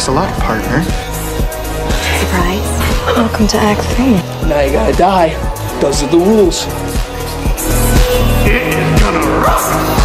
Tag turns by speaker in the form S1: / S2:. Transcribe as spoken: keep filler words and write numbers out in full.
S1: of luck, partner.
S2: Surprise. Welcome to Act Three.
S3: Now you gotta die. Those are the rules.
S4: It is gonna rock.